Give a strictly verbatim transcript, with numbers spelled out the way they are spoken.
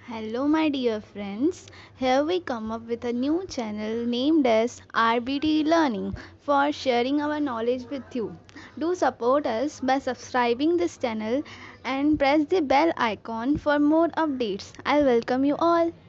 Hello, my dear friends. Here we come up with a new channel named as R B T Learning for sharing our knowledge with you. Do support us by subscribing this channel and press the bell icon for more updates. I welcome you all.